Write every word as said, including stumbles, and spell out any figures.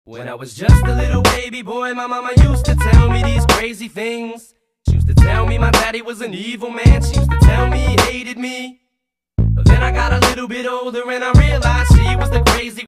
When I was just a little baby boy, my mama used to tell me these crazy things. She used to tell me my daddy was an evil man. She used to tell me he hated me. But then I got a little bit older and I realized she was the crazy